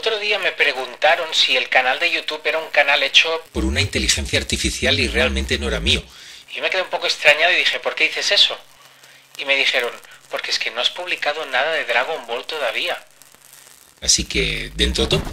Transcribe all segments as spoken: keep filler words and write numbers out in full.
otro día me preguntaron si el canal de YouTube era un canal hecho por una inteligencia artificial y realmente no era mío. Y me quedé un poco extrañado y dije, ¿por qué dices eso? Y me dijeron, porque es que no has publicado nada de Dragon Ball todavía. Así que, dentro todo.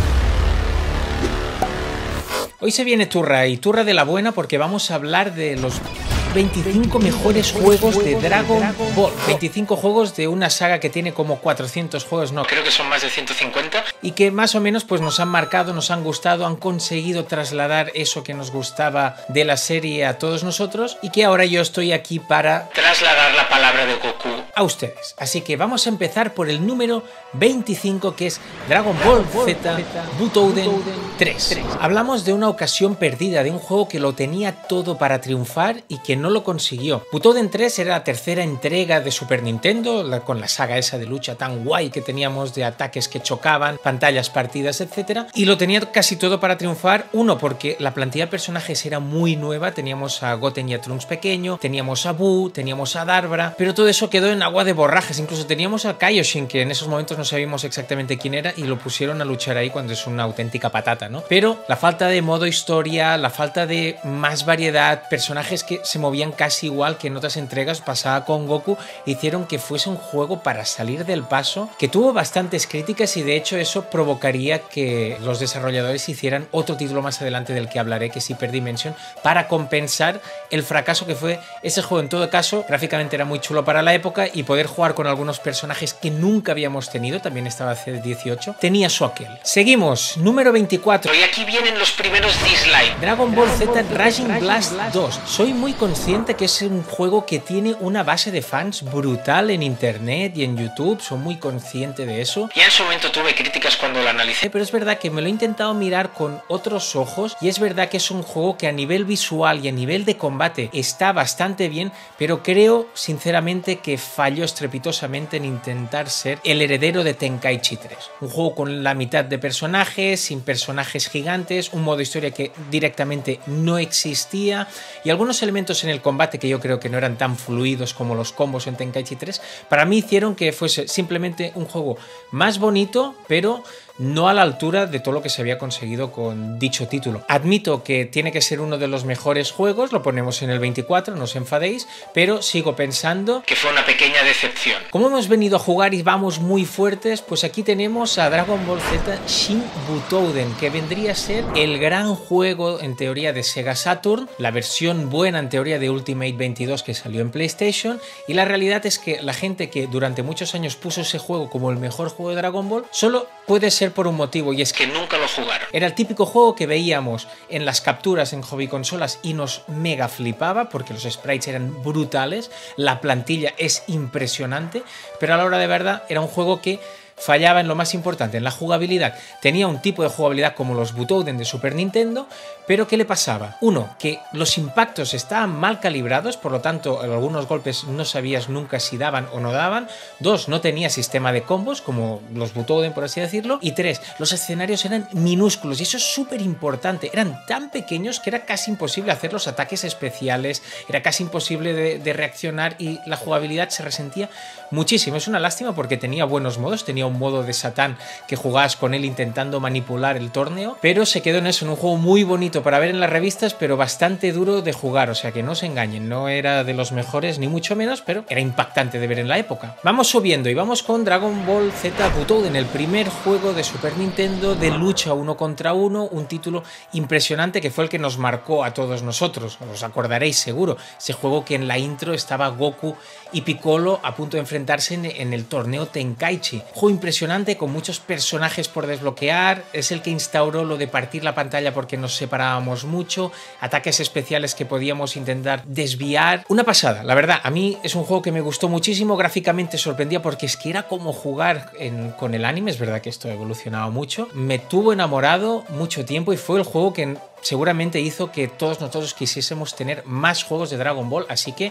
Hoy se viene turra, y turra de la buena, porque vamos a hablar de los veinticinco mejores juegos de Dragon Ball. veinticinco juegos de una saga que tiene como cuatrocientos juegos, no, Creo que son más de ciento cincuenta. y que más o menos pues nos han marcado, nos han gustado, han conseguido trasladar eso que nos gustaba de la serie a todos nosotros, y que ahora yo estoy aquí para Trasladar la palabra de Goku a ustedes. Así que vamos a empezar por el número veinticinco, que es Dragon Ball Z Butoden tres. Hablamos de una ocasión perdida, de un juego que lo tenía todo para triunfar y que no lo consiguió. Butoden tres era la tercera entrega de Super Nintendo, la, con la saga esa de lucha tan guay que teníamos, de ataques que chocaban, pantallas partidas, etcétera. Y lo tenía casi todo para triunfar. Uno, porque la plantilla de personajes era muy nueva, teníamos a Goten y a Trunks pequeño, teníamos a Buu, teníamos a Darbra, pero todo eso quedó en agua de borrajes. Incluso teníamos a Kaioshin, que en esos momentos no sabíamos exactamente quién era, y lo pusieron a luchar ahí cuando es una auténtica patata, ¿no? Pero la falta de modo historia, la falta de más variedad, personajes que se movían casi igual que en otras entregas pasaba con Goku, hicieron que fuese un juego para salir del paso, que tuvo bastantes críticas, y de hecho eso provocaría que los desarrolladores hicieran otro título más adelante del que hablaré, que es Hyper Dimension, para compensar el fracaso que fue ese juego. En todo caso, gráficamente era muy chulo para la época, y poder jugar con algunos personajes que nunca habíamos tenido, también estaba C dieciocho, tenía su aquel. Seguimos, número veinticuatro. Y aquí vienen los primeros dislikes. Dragon Ball Z Raging Blast dos. Soy muy consciente que es un juego que tiene una base de fans brutal en internet y en YouTube, soy muy consciente de eso. Ya en su momento tuve críticas cuando lo analicé. Pero es verdad que me lo he intentado mirar con otros ojos, y es verdad que es un juego que a nivel visual y a nivel de combate está bastante bien, pero creo sinceramente que falló estrepitosamente en intentar ser el heredero de Tenkaichi tres. Un juego con la mitad de personajes, sin personajes gigantes, un modo historia que directamente no existía, y algunos elementos en el combate que yo creo que no eran tan fluidos como los combos en Tenkaichi tres, para mí hicieron que fuese simplemente un juego más bonito, pero no a la altura de todo lo que se había conseguido con dicho título. Admito que tiene que ser uno de los mejores juegos, lo ponemos en el veinticuatro, no os enfadéis, pero sigo pensando Que fue una pequeña decepción. como hemos venido a jugar y vamos muy fuertes, pues aquí tenemos a Dragon Ball Z Shin Butoden, que vendría a ser el gran juego en teoría de Sega Saturn, la versión buena en teoría de Ultimate veintidós que salió en PlayStation, y la realidad es que la gente que durante muchos años puso ese juego como el mejor juego de Dragon Ball, solo puede ser por un motivo, y es que Que nunca lo jugaron. era el típico juego que veíamos en las capturas en hobby consolas y nos mega flipaba porque los sprites eran brutales, la plantilla es impresionante, pero a la hora de verdad era un juego que fallaba en lo más importante, en la jugabilidad. Tenía un tipo de jugabilidad como los Butoden de Super Nintendo, pero ¿qué le pasaba? Uno, que los impactos estaban mal calibrados, por lo tanto algunos golpes no sabías nunca si daban o no daban. Dos, no tenía sistema de combos como los Butoden, por así decirlo. Y tres, los escenarios eran minúsculos, y eso es súper importante, eran tan pequeños que era casi imposible hacer los ataques especiales, era casi imposible de, de reaccionar, y la jugabilidad se resentía muchísimo. Es una lástima porque tenía buenos modos, tenía un modo de Satán que jugabas con él intentando manipular el torneo, pero se quedó en eso, en un juego muy bonito para ver en las revistas, pero bastante duro de jugar, o sea que no se engañen, no era de los mejores ni mucho menos, pero era impactante de ver en la época. Vamos subiendo y vamos con Dragon Ball Z Butoden, el primer juego de Super Nintendo de lucha uno contra uno, un título impresionante que fue el que nos marcó a todos nosotros, os acordaréis seguro, ese juego que en la intro estaba Goku y Piccolo a punto de enfrentarse en, en el torneo Tenkaichi. Juego impresionante con muchos personajes por desbloquear, es el que instauró lo de partir la pantalla porque nos separábamos mucho, ataques especiales que podíamos intentar desviar. Una pasada, la verdad, a mí es un juego que me gustó muchísimo, gráficamente sorprendía porque es que era como jugar en, con el anime, es verdad que esto ha evolucionado mucho, me tuvo enamorado mucho tiempo y fue el juego que seguramente hizo que todos nosotros quisiésemos tener más juegos de Dragon Ball, así que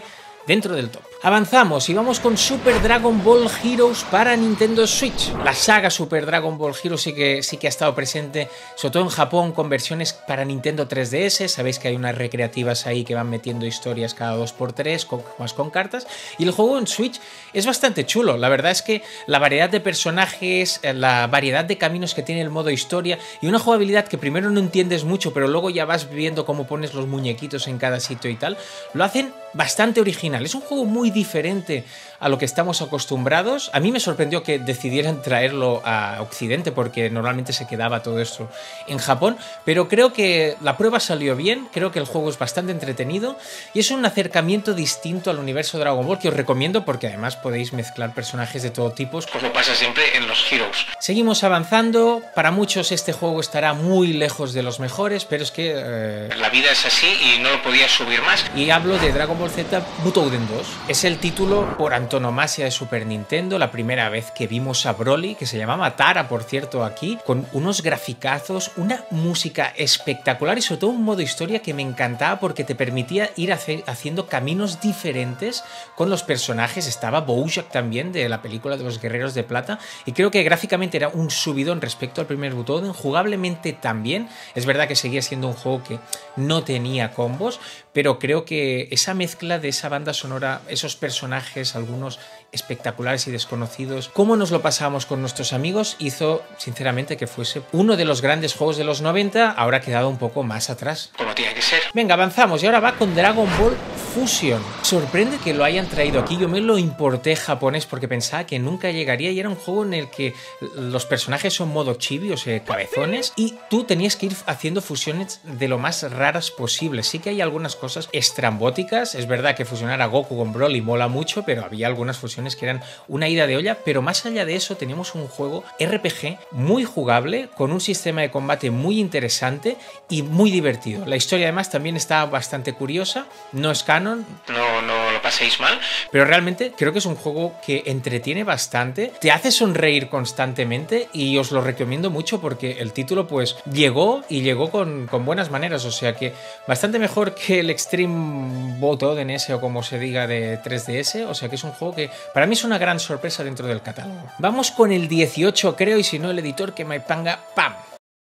dentro del top. Avanzamos y vamos con Super Dragon Ball Heroes para Nintendo Switch. La saga Super Dragon Ball Heroes sí que, sí que ha estado presente, sobre todo en Japón, con versiones para Nintendo tres D S. Sabéis que hay unas recreativas ahí que van metiendo historias cada dos por tres, con, más con cartas. Y el juego en Switch es bastante chulo. La verdad es que la variedad de personajes, la variedad de caminos que tiene el modo historia y una jugabilidad que primero no entiendes mucho, pero luego ya vas viendo cómo pones los muñequitos en cada sitio y tal, lo hacen bastante original. Es un juego muy diferente a lo que estamos acostumbrados. A mí me sorprendió que decidieran traerlo a Occidente porque normalmente se quedaba todo esto en Japón, pero creo que la prueba salió bien, creo que el juego es bastante entretenido y es un acercamiento distinto al universo Dragon Ball que os recomiendo porque además podéis mezclar personajes de todo tipo, como pasa siempre en los Heroes. Seguimos avanzando. Para muchos este juego estará muy lejos de los mejores, pero es que... Eh... La vida es así y no lo podía subir más. Y hablo de Dragon Ball Z Butoden dos. Es el título por antonomasia de Super Nintendo, la primera vez que vimos a Broly, que se llamaba Tara, por cierto, aquí, con unos graficazos, una música espectacular y sobre todo un modo historia que me encantaba porque te permitía ir hacer, haciendo caminos diferentes con los personajes. Estaba Bojack también, de la película de los Guerreros de Plata, y creo que gráficamente era un subidón respecto al primer Butoden, jugablemente también. Es verdad que seguía siendo un juego que no tenía combos, pero creo que esa mezcla de esa banda sonora, esos personajes, algunos espectaculares y desconocidos, cómo nos lo pasábamos con nuestros amigos, hizo sinceramente que fuese uno de los grandes juegos de los noventa, ahora ha quedado un poco más atrás. Como tiene que ser. Venga, avanzamos y ahora va con Dragon Ball Fusion. Sorprende que lo hayan traído aquí. Yo me lo importé japonés porque pensaba que nunca llegaría y era un juego en el que los personajes son modo chibi, o sea, cabezones, y tú tenías que ir haciendo fusiones de lo más raras posible. Sí que hay algunas cosas estrambóticas, es verdad que fusionar a Goku con Broly mola mucho, pero había algunas fusiones que eran una ida de olla, pero más allá de eso teníamos un juego R P G muy jugable, con un sistema de combate muy interesante y muy divertido. La historia además también está bastante curiosa, no es canon, no, no lo paséis mal, pero realmente creo que es un juego que entretiene bastante, te hace sonreír constantemente y os lo recomiendo mucho porque el título pues llegó y llegó con, con buenas maneras, o sea que bastante mejor que el Extreme Butoden ese o como se diga de tres D S, o sea que es un juego que para mí es una gran sorpresa dentro del catálogo. Vamos con el dieciocho creo, y si no el editor que me panga, ¡pam!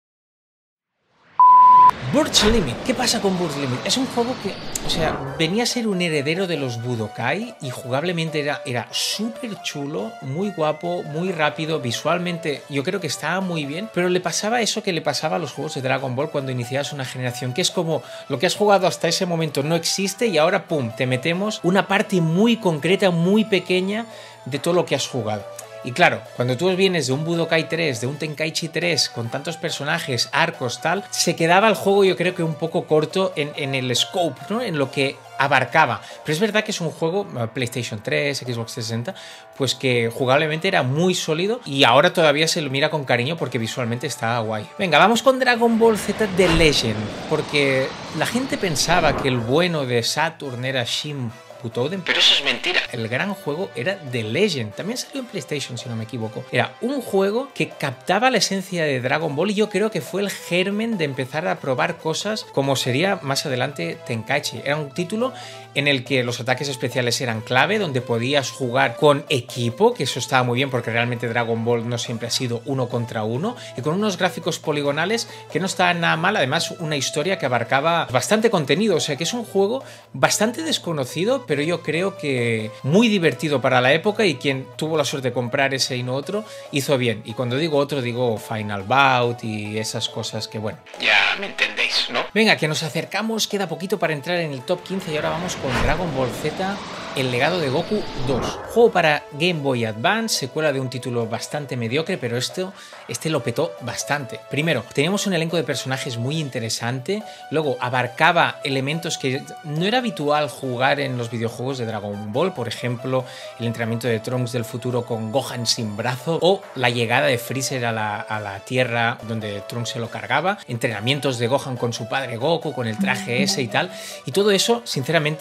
Burst Limit. ¿Qué pasa con Burst Limit? Es un juego que, o sea, venía a ser un heredero de los Budokai y jugablemente era, era súper chulo, muy guapo, muy rápido, visualmente yo creo que estaba muy bien, pero le pasaba eso que le pasaba a los juegos de Dragon Ball cuando iniciabas una generación, que es como lo que has jugado hasta ese momento no existe y ahora, pum, te metemos una parte muy concreta, muy pequeña de todo lo que has jugado. Y claro, cuando tú vienes de un Budokai tres, de un Tenkaichi tres, con tantos personajes, arcos, tal, se quedaba el juego yo creo que un poco corto en, en el scope, ¿no? En lo que abarcaba. Pero es verdad que es un juego, PlayStation tres, Xbox trescientos sesenta, pues que jugablemente era muy sólido y ahora todavía se lo mira con cariño porque visualmente está guay. Venga, vamos con Dragon Ball Z The Legend, porque la gente pensaba que el bueno de Saturn era Shin Butoden, pero eso es mentira. El gran juego era The Legend, también salió en PlayStation si no me equivoco. Era un juego que captaba la esencia de Dragon Ball y yo creo que fue el germen de empezar a probar cosas como sería más adelante Tenkaichi. Era un título en el que los ataques especiales eran clave, donde podías jugar con equipo, que eso estaba muy bien porque realmente Dragon Ball no siempre ha sido uno contra uno, y con unos gráficos poligonales que no estaban nada mal, además una historia que abarcaba bastante contenido, o sea que es un juego bastante desconocido, pero yo creo que muy divertido para la época, y quien tuvo la suerte de comprar ese y no otro, hizo bien. Y cuando digo otro, digo Final Bout y esas cosas que, bueno, ya me entendéis, ¿no? Venga, que nos acercamos, queda poquito para entrar en el top quince y ahora vamos con Dragon Ball Z, El legado de Goku dos. Juego para Game Boy Advance, secuela de un título bastante mediocre, pero esto, este lo petó bastante. Primero, teníamos un elenco de personajes muy interesante, luego abarcaba elementos que no era habitual jugar en los videojuegos de Dragon Ball, por ejemplo, el entrenamiento de Trunks del futuro con Gohan sin brazo, o la llegada de Freezer a la, a la Tierra donde Trunks se lo cargaba, entrenamientos de Gohan con su padre Goku, con el traje ese y tal, y todo eso, sinceramente,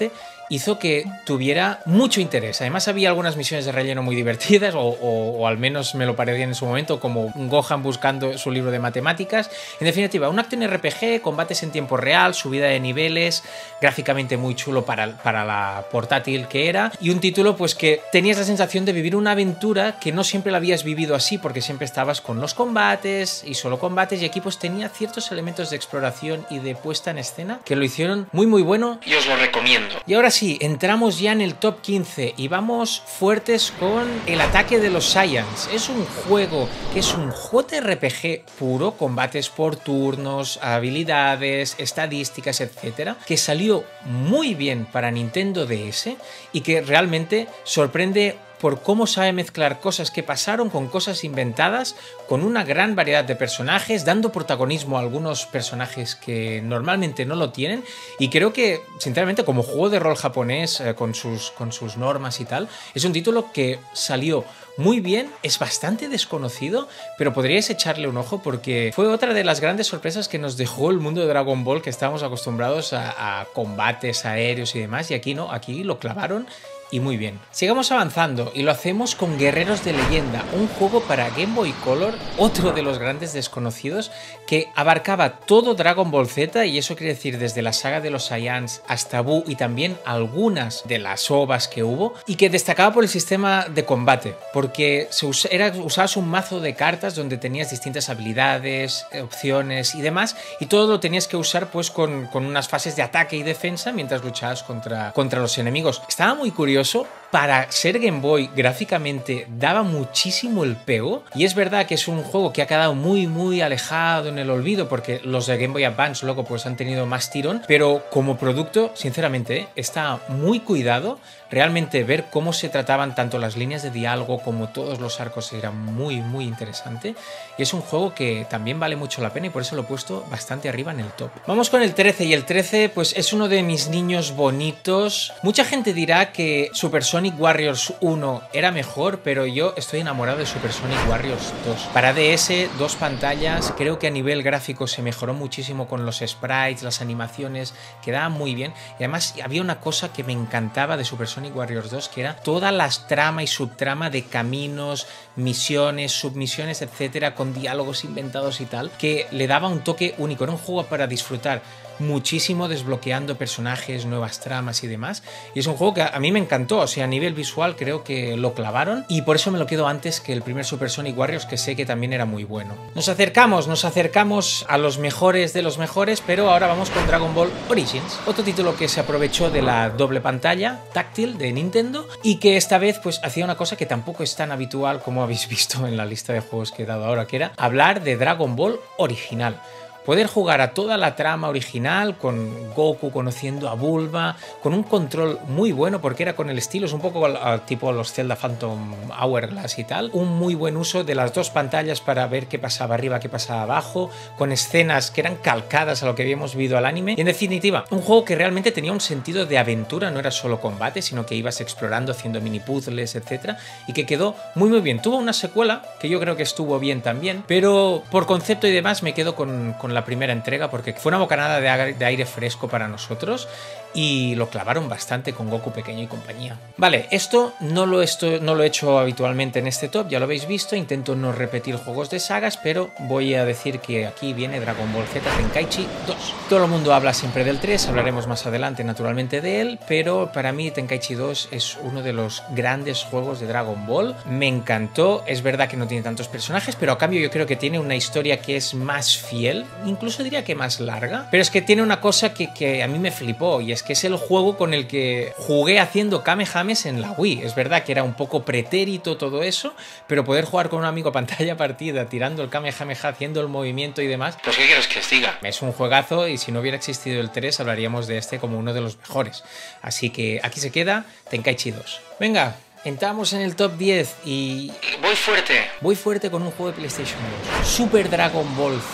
hizo que tuviera mucho interés. Además había algunas misiones de relleno muy divertidas, o, o, o al menos me lo parecía en su momento, como Gohan buscando su libro de matemáticas. En definitiva, un acto en R P G, combates en tiempo real, subida de niveles, gráficamente muy chulo para, para la portátil que era, y un título pues que tenías la sensación de vivir una aventura que no siempre la habías vivido así, porque siempre estabas con los combates y solo combates, y aquí pues tenía ciertos elementos de exploración y de puesta en escena que lo hicieron muy muy bueno y os lo recomiendo. Y ahora sí, entramos ya en el top quince y vamos fuertes con El ataque de los Saiyans. Es un juego que es un J R P G puro, combates por turnos, habilidades, estadísticas, etcétera, que salió muy bien para Nintendo D S y que realmente sorprende por cómo sabe mezclar cosas que pasaron con cosas inventadas, con una gran variedad de personajes, dando protagonismo a algunos personajes que normalmente no lo tienen, y creo que, sinceramente, como juego de rol japonés, eh, con, sus, con sus normas y tal, es un título que salió muy bien, es bastante desconocido, pero podríais echarle un ojo porque fue otra de las grandes sorpresas que nos dejó el mundo de Dragon Ball, que estábamos acostumbrados a, a combates aéreos y demás, y aquí no, aquí lo clavaron y muy bien. Sigamos avanzando y lo hacemos con Guerreros de Leyenda, un juego para Game Boy Color, otro de los grandes desconocidos, que abarcaba todo Dragon Ball Z, y eso quiere decir desde la saga de los Saiyans hasta Buu y también algunas de las ovas que hubo, y que destacaba por el sistema de combate, porque se us era, usabas un mazo de cartas donde tenías distintas habilidades, opciones y demás, y todo lo tenías que usar pues con, con unas fases de ataque y defensa mientras luchabas contra, contra los enemigos. Estaba muy curioso. Para ser Game Boy, gráficamente daba muchísimo el pego, y es verdad que es un juego que ha quedado muy muy alejado en el olvido porque los de Game Boy Advance luego pues han tenido más tirón, pero como producto, sinceramente, ¿eh? está muy cuidado. Realmente ver cómo se trataban tanto las líneas de diálogo como todos los arcos era muy muy interesante, y es un juego que también vale mucho la pena, y por eso lo he puesto bastante arriba en el top. Vamos con el trece, y el trece pues es uno de mis niños bonitos. Mucha gente dirá que Super Sonic Warriors uno era mejor, pero yo estoy enamorado de Super Sonic Warriors dos. Para D S, dos pantallas, creo que a nivel gráfico se mejoró muchísimo con los sprites, las animaciones, quedaban muy bien, y además había una cosa que me encantaba de Super Sonic Warriors dos, que era toda la trama y subtrama de caminos, misiones, submisiones, etcétera, con diálogos inventados y tal, que le daba un toque único. Era un juego para disfrutar muchísimo, desbloqueando personajes, nuevas tramas y demás, y es un juego que a mí me encantó. O sea, a nivel visual creo que lo clavaron, y por eso me lo quedo antes que el primer Super Sonic Warriors, que sé que también era muy bueno. Nos acercamos, nos acercamos a los mejores de los mejores, pero ahora vamos con Dragon Ball Origins, otro título que se aprovechó de la doble pantalla táctil de Nintendo, y que esta vez pues hacía una cosa que tampoco es tan habitual como habéis visto en la lista de juegos que he dado ahora, que era hablar de Dragon Ball original. Poder jugar a toda la trama original, con Goku conociendo a Bulma, con un control muy bueno, porque era con el estilo, es un poco tipo los Zelda Phantom Hourglass y tal. Un muy buen uso de las dos pantallas para ver qué pasaba arriba, qué pasaba abajo, con escenas que eran calcadas a lo que habíamos visto al anime. Y en definitiva, un juego que realmente tenía un sentido de aventura, no era solo combate, sino que ibas explorando, haciendo mini puzzles, etcétera, y que quedó muy muy bien. Tuvo una secuela que yo creo que estuvo bien también, pero por concepto y demás me quedo con, con la primera entrega, porque fue una bocanada de aire, de aire fresco para nosotros, y lo clavaron bastante con Goku pequeño y compañía. Vale, esto no lo, esto no lo he hecho habitualmente en este top, ya lo habéis visto, intento no repetir juegos de sagas, pero voy a decir que aquí viene Dragon Ball Z Tenkaichi dos. Todo el mundo habla siempre del tres, hablaremos más adelante naturalmente de él, pero para mí Tenkaichi dos es uno de los grandes juegos de Dragon Ball. Me encantó, es verdad que no tiene tantos personajes, pero a cambio yo creo que tiene una historia que es más fiel, incluso diría que más larga, pero es que tiene una cosa que, que a mí me flipó, y es que es el juego con el que jugué haciendo Kamehames en la Wii. Es verdad que era un poco pretérito todo eso, pero poder jugar con un amigo pantalla partida, tirando el Kamehameha, haciendo el movimiento y demás, pues ¿qué quieres que os diga? Es un juegazo, y si no hubiera existido el tres hablaríamos de este como uno de los mejores. Así que aquí se queda Tenkaichi dos. Venga, entramos en el top diez y... Voy fuerte. Voy fuerte con un juego de PlayStation dos. Super Dragon Ball Z.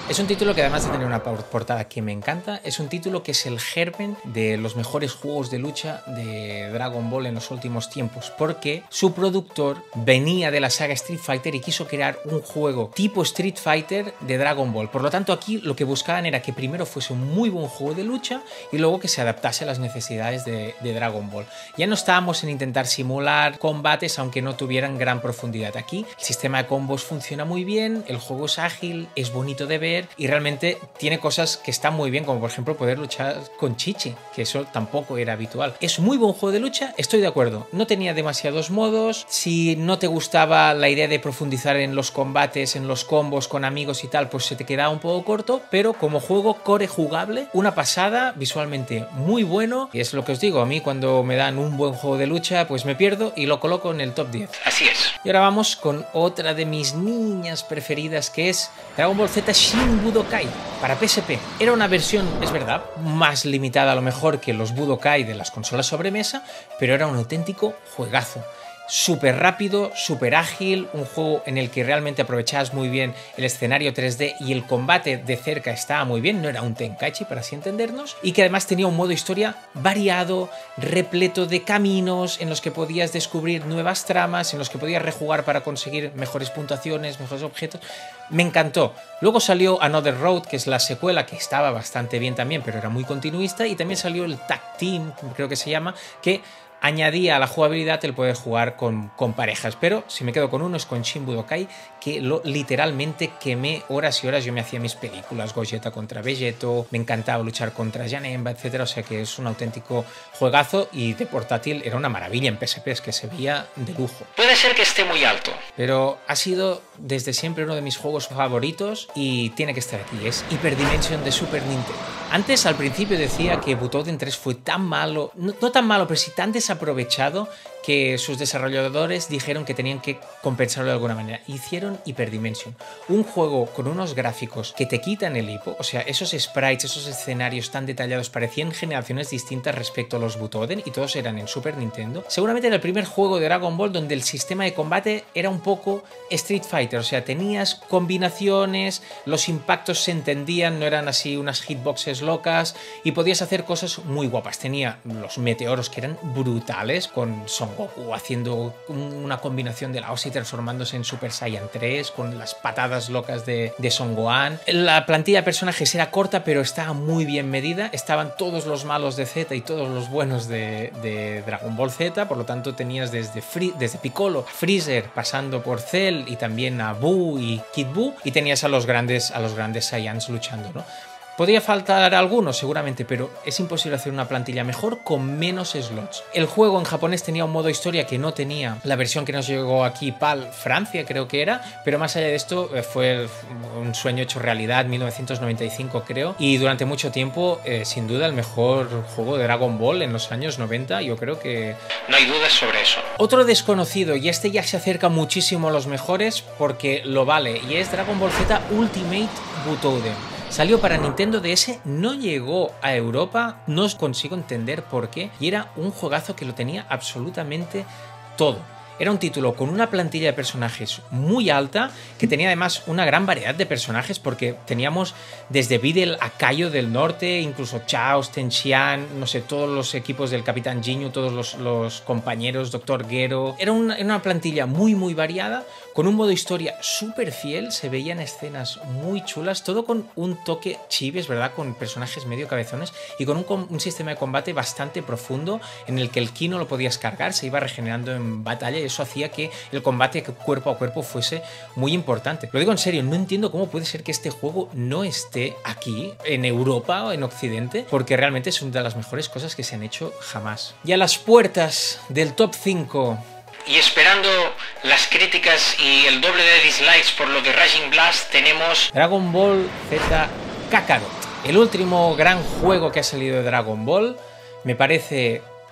Es un título que además de tener una portada que me encanta, es un título que es el germen de los mejores juegos de lucha de Dragon Ball en los últimos tiempos, porque su productor venía de la saga Street Fighter y quiso crear un juego tipo Street Fighter de Dragon Ball. Por lo tanto, aquí lo que buscaban era que primero fuese un muy buen juego de lucha y luego que se adaptase a las necesidades de, de Dragon Ball. Ya no estábamos en intentar simular combates aunque no tuvieran gran profundidad. Aquí el sistema de combos funciona muy bien, el juego es ágil, es bonito de ver y realmente tiene cosas que están muy bien, como por ejemplo poder luchar con Chichi, que eso tampoco era habitual. Es muy buen juego de lucha, estoy de acuerdo. No tenía demasiados modos. Si no te gustaba la idea de profundizar en los combates, en los combos con amigos y tal, pues se te quedaba un poco corto, pero como juego core jugable, una pasada, visualmente muy bueno. Y es lo que os digo, a mí cuando me dan un buen juego de lucha, pues me pierdo y lo coloco en el top diez. Así es. Y ahora vamos con otra de mis niñas preferidas, que es Dragon Ball Z Shin Budokai para P S P. Era una versión, es verdad, más limitada a lo mejor que los Budokai de las consolas sobremesa, pero era un auténtico juegazo. Súper rápido, súper ágil, un juego en el que realmente aprovechabas muy bien el escenario tres D y el combate de cerca estaba muy bien, no era un Tenkaichi para así entendernos, y que además tenía un modo historia variado, repleto de caminos en los que podías descubrir nuevas tramas, en los que podías rejugar para conseguir mejores puntuaciones, mejores objetos. Me encantó. Luego salió Another Road, que es la secuela, que estaba bastante bien también, pero era muy continuista, y también salió el Tag Team, creo que se llama, que añadía a la jugabilidad el poder jugar con, con parejas, pero si me quedo con uno es con Shin Budokai, que lo literalmente quemé horas y horas. Yo me hacía mis películas, Gogeta contra Vegeto, me encantaba luchar contra Janemba, etcétera. O sea que es un auténtico juegazo y de portátil era una maravilla en P S P, es que se veía de lujo. Puede ser que esté muy alto, pero ha sido desde siempre uno de mis juegos favoritos y tiene que estar aquí. Es Hyper Dimension de Super Nintendo. Antes, al principio, decía que Butoden tres fue tan malo, no, no tan malo, pero sí tan desaprovechado, que sus desarrolladores dijeron que tenían que compensarlo de alguna manera. Hicieron Hyper Dimension, un juego con unos gráficos que te quitan el hipo. O sea, esos sprites, esos escenarios tan detallados parecían generaciones distintas respecto a los Butoden, y todos eran en Super Nintendo. Seguramente era el primer juego de Dragon Ball donde el sistema de combate era un poco Street Fighter. O sea, tenías combinaciones, los impactos se entendían, no eran así unas hitboxes locas, y podías hacer cosas muy guapas. Tenía los meteoros que eran brutales, con Son Goku haciendo una combinación de la hostia y transformándose en Super Saiyan tres, con las patadas locas de, de Son Gohan. La plantilla de personajes era corta, pero estaba muy bien medida. Estaban todos los malos de Z y todos los buenos de, de Dragon Ball Z, por lo tanto tenías desde, Free, desde Piccolo a Freezer, pasando por Cell y también a Buu y Kid Buu, y tenías a los grandes, a los grandes Saiyans luchando, ¿no? Podría faltar algunos seguramente, pero es imposible hacer una plantilla mejor con menos slots. El juego en japonés tenía un modo historia que no tenía la versión que nos llegó aquí, PAL Francia creo que era, pero más allá de esto fue un sueño hecho realidad, mil novecientos noventa y cinco creo, y durante mucho tiempo eh, sin duda el mejor juego de Dragon Ball en los años noventa, yo creo que... no hay dudas sobre eso. Otro desconocido, y este ya se acerca muchísimo a los mejores porque lo vale, y es Dragon Ball Z Ultimate Butoden. Salió para Nintendo D S, no llegó a Europa, no os consigo entender por qué, y era un juegazo que lo tenía absolutamente todo. Era un título con una plantilla de personajes muy alta, que tenía además una gran variedad de personajes, porque teníamos desde Videl a Kaio del Norte, incluso Chaos, Ten Xian, no sé, todos los equipos del Capitán Ginyu, todos los, los compañeros, Doctor Gero. Era una, una plantilla muy muy variada, con un modo historia súper fiel, se veían escenas muy chulas, todo con un toque chibi, ¿verdad? Con personajes medio cabezones y con un, un sistema de combate bastante profundo, en el que el ki no lo podías cargar, se iba regenerando en batalla, y eso hacía que el combate cuerpo a cuerpo fuese muy importante. Lo digo en serio, no entiendo cómo puede ser que este juego no esté aquí, en Europa o en Occidente, porque realmente es una de las mejores cosas que se han hecho jamás. Y a las puertas del top cinco... y esperando las críticas y el doble de dislikes por lo de Raging Blast, tenemos Dragon Ball Z Kakarot, el último gran juego que ha salido de Dragon Ball. Me parece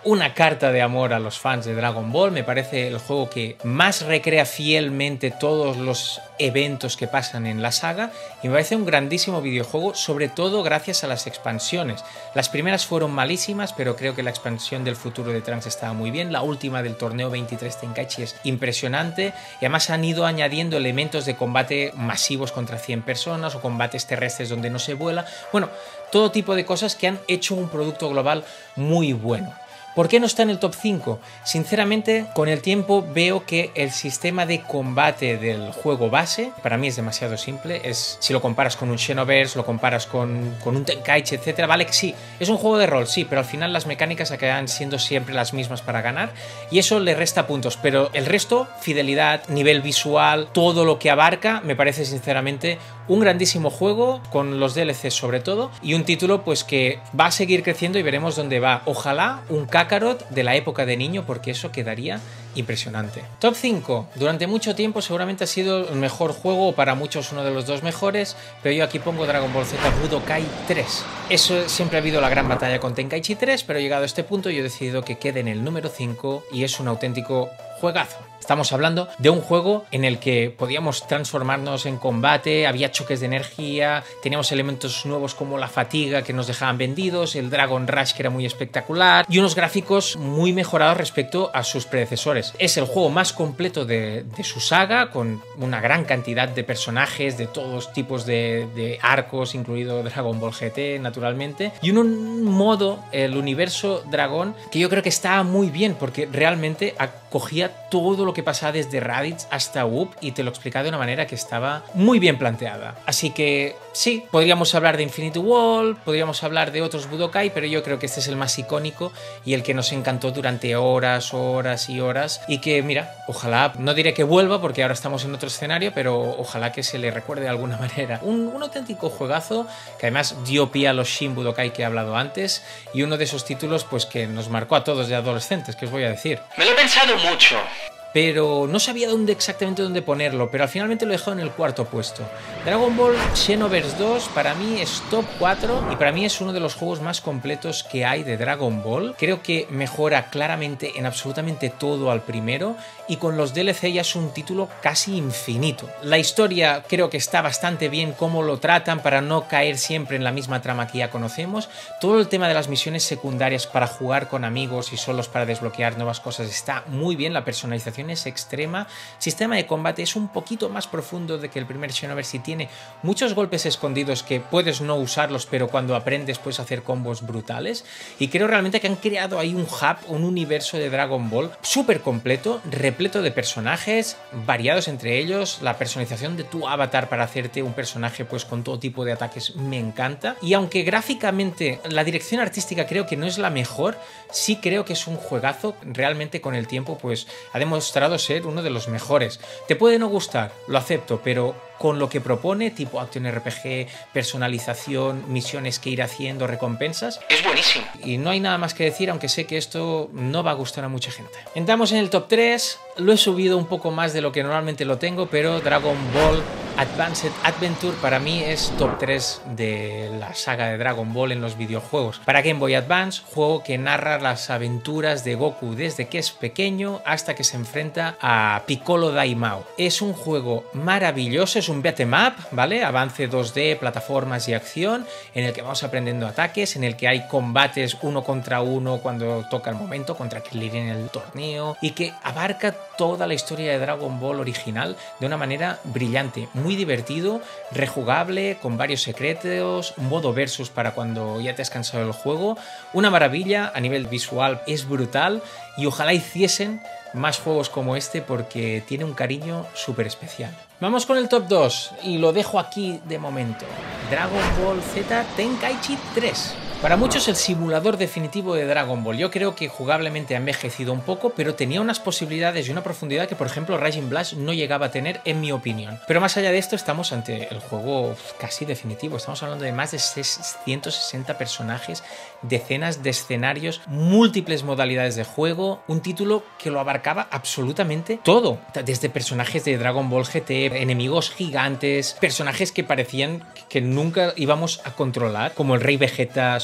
una carta de amor a los fans de Dragon Ball. Me parece el juego que más recrea fielmente todos los eventos que pasan en la saga y me parece un grandísimo videojuego, sobre todo gracias a las expansiones. Las primeras fueron malísimas, pero creo que la expansión del futuro de Trunks estaba muy bien. La última del torneo veintitrés Tenkaichi es impresionante y además han ido añadiendo elementos de combate masivos contra cien personas o combates terrestres donde no se vuela. Bueno, todo tipo de cosas que han hecho un producto global muy bueno. ¿Por qué no está en el top cinco? Sinceramente, con el tiempo veo que el sistema de combate del juego base para mí es demasiado simple. Es, si lo comparas con un Xenoverse, lo comparas con, con un Tenkaichi, etcétera, vale que sí, es un juego de rol, sí, pero al final las mecánicas acaban siendo siempre las mismas para ganar y eso le resta puntos. Pero el resto, fidelidad, nivel visual, todo lo que abarca, me parece sinceramente un grandísimo juego, con los D L Cs sobre todo, y un título pues que va a seguir creciendo y veremos dónde va. Ojalá un Kakarot de la época de niño, porque eso quedaría impresionante. Top cinco. Durante mucho tiempo seguramente ha sido el mejor juego, o para muchos uno de los dos mejores, pero yo aquí pongo Dragon Ball Z Budokai tres. Eso siempre ha habido la gran batalla con Tenkaichi tres, pero llegado a este punto yo he decidido que quede en el número cinco y es un auténtico juegazo. Estamos hablando de un juego en el que podíamos transformarnos en combate, había choques de energía, teníamos elementos nuevos como la fatiga que nos dejaban vendidos, el Dragon Rush que era muy espectacular y unos gráficos muy mejorados respecto a sus predecesores. Es el juego más completo de, de su saga, con una gran cantidad de personajes de todos tipos de, de arcos, incluido Dragon Ball G T naturalmente, y un modo, el universo Dragón, que yo creo que está muy bien porque realmente acogía todo lo que pasaba desde Raditz hasta U P y te lo explicaba de una manera que estaba muy bien planteada. Así que sí, podríamos hablar de Infinity Wall, podríamos hablar de otros Budokai, pero yo creo que este es el más icónico y el que nos encantó durante horas, horas y horas y que, mira, ojalá, no diré que vuelva porque ahora estamos en otro escenario, pero ojalá que se le recuerde de alguna manera. Un, un auténtico juegazo que además dio pie a los Shin Budokai que he hablado antes y uno de esos títulos pues que nos marcó a todos de adolescentes, que os voy a decir. Me lo he pensado mucho. Pero no sabía dónde exactamente dónde ponerlo, pero finalmente lo he dejado en el cuarto puesto. Dragon Ball Xenoverse dos para mí es top cuatro y para mí es uno de los juegos más completos que hay de Dragon Ball. Creo que mejora claramente en absolutamente todo al primero y con los D L C ya es un título casi infinito. La historia creo que está bastante bien cómo lo tratan para no caer siempre en la misma trama que ya conocemos. Todo el tema de las misiones secundarias para jugar con amigos y solos para desbloquear nuevas cosas está muy bien, la personalización es extrema, sistema de combate es un poquito más profundo de que el primer Xenoverse y tiene muchos golpes escondidos que puedes no usarlos, pero cuando aprendes puedes hacer combos brutales y creo realmente que han creado ahí un hub, un universo de Dragon Ball súper completo, repleto de personajes variados entre ellos, la personalización de tu avatar para hacerte un personaje pues con todo tipo de ataques me encanta y aunque gráficamente la dirección artística creo que no es la mejor, sí creo que es un juegazo, realmente con el tiempo pues ha demostrado ser uno de los mejores. Te puede no gustar, lo acepto, pero con lo que propone, tipo Action R P G, personalización, misiones que ir haciendo, recompensas, es buenísimo. Y no hay nada más que decir, aunque sé que esto no va a gustar a mucha gente. Entramos en el top tres, lo he subido un poco más de lo que normalmente lo tengo, pero Dragon Ball Advanced Adventure para mí es top tres de la saga de Dragon Ball en los videojuegos. Para Game Boy Advance, juego que narra las aventuras de Goku desde que es pequeño hasta que se enfrenta a Piccolo Daimao. Es un juego maravilloso, es un beat'em up, ¿vale? Avance dos D, plataformas y acción, en el que vamos aprendiendo ataques, en el que hay combates uno contra uno cuando toca el momento, contra Krillin en el torneo, y que abarca toda la historia de Dragon Ball original de una manera brillante, muy divertido, rejugable, con varios secretos, un modo versus para cuando ya te has cansado del juego, una maravilla a nivel visual, es brutal, y ojalá hiciesen más juegos como este porque tiene un cariño súper especial. Vamos con el top dos y lo dejo aquí de momento. Dragon Ball Z Tenkaichi tres. Para muchos el simulador definitivo de Dragon Ball. Yo creo que jugablemente ha envejecido un poco, pero tenía unas posibilidades y una profundidad que, por ejemplo, Raging Blast no llegaba a tener, en mi opinión. Pero más allá de esto, estamos ante el juego casi definitivo. Estamos hablando de más de ciento sesenta personajes, decenas de escenarios, múltiples modalidades de juego, un título que lo abarcaba absolutamente todo. Desde personajes de Dragon Ball G T, enemigos gigantes, personajes que parecían que nunca íbamos a controlar, como el Rey Vegeta,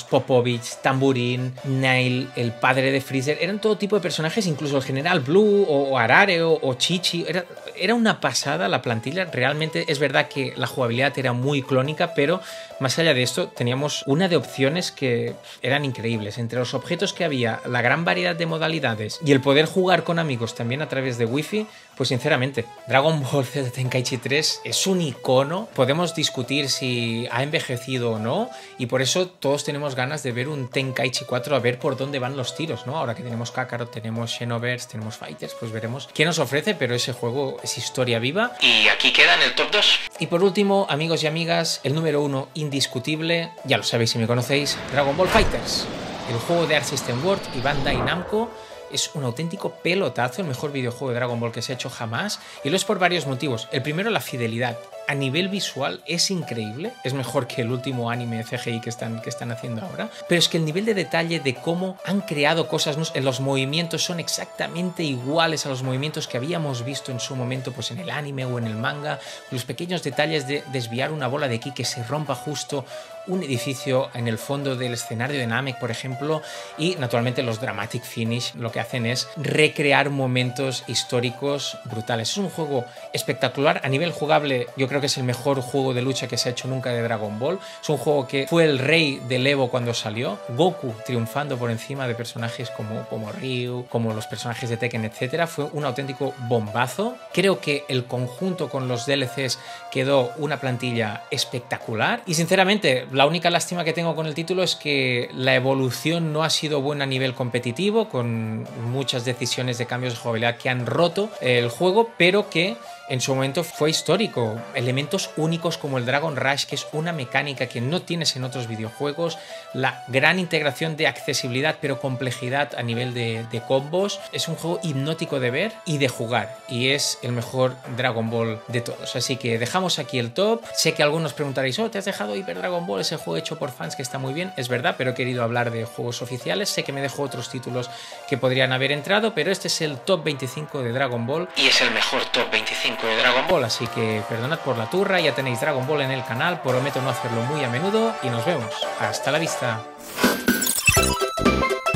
Popovich, Tamburín, Nail, el padre de Freezer, eran todo tipo de personajes, incluso el General Blue o, o Arare o, o Chichi, era, era una pasada la plantilla, realmente es verdad que la jugabilidad era muy clónica, pero más allá de esto teníamos una de opciones que eran increíbles, entre los objetos que había, la gran variedad de modalidades y el poder jugar con amigos también a través de Wi-Fi, pues sinceramente, Dragon Ball Z Tenkaichi tres es un icono, podemos discutir si ha envejecido o no, y por eso todos tenemos ganas de ver un Tenkaichi cuatro, a ver por dónde van los tiros, ¿no? Ahora que tenemos Kakarot, tenemos Xenoverse, tenemos Fighters, pues veremos qué nos ofrece, pero ese juego es historia viva. Y aquí queda en el top dos. Y por último, amigos y amigas, el número uno indiscutible, ya lo sabéis si me conocéis, Dragon Ball Fighters, el juego de Arc System World y Bandai Namco. Es un auténtico pelotazo, el mejor videojuego de Dragon Ball que se ha hecho jamás, y lo es por varios motivos. El primero, la fidelidad. A nivel visual es increíble, es mejor que el último anime C G I que están, que están haciendo ahora, pero es que el nivel de detalle de cómo han creado cosas, en los movimientos son exactamente iguales a los movimientos que habíamos visto en su momento pues en el anime o en el manga, los pequeños detalles de desviar una bola de ki que se rompa justo un edificio en el fondo del escenario de Namek, por ejemplo, y naturalmente los dramatic finish lo que hacen es recrear momentos históricos brutales. Es un juego espectacular, a nivel jugable yo creo que es el mejor juego de lucha que se ha hecho nunca de Dragon Ball. Es un juego que fue el rey del Evo cuando salió, Goku triunfando por encima de personajes como, como Ryu, como los personajes de Tekken, etcétera. Fue un auténtico bombazo. Creo que el conjunto con los D L Cs quedó una plantilla espectacular y sinceramente la única lástima que tengo con el título es que la evolución no ha sido buena a nivel competitivo, con muchas decisiones de cambios de jugabilidad que han roto el juego, pero que en su momento fue histórico. Elementos únicos como el Dragon Rush, que es una mecánica que no tienes en otros videojuegos, la gran integración de accesibilidad pero complejidad a nivel de, de combos. Es un juego hipnótico de ver y de jugar, y es el mejor Dragon Ball de todos. Así que dejamos aquí el top. Sé que algunos preguntaréis, oh, ¿te has dejado Hyper Dragon Ball, ese juego hecho por fans que está muy bien? Es verdad, pero he querido hablar de juegos oficiales. Sé que me dejo otros títulos que podrían haber entrado, pero este es el top veinticinco de Dragon Ball. Y es el mejor top veinticinco de Dragon Ball. Así que perdonad por la turra, ya tenéis Dragon Ball en el canal, prometo no hacerlo muy a menudo y nos vemos. Hasta la vista.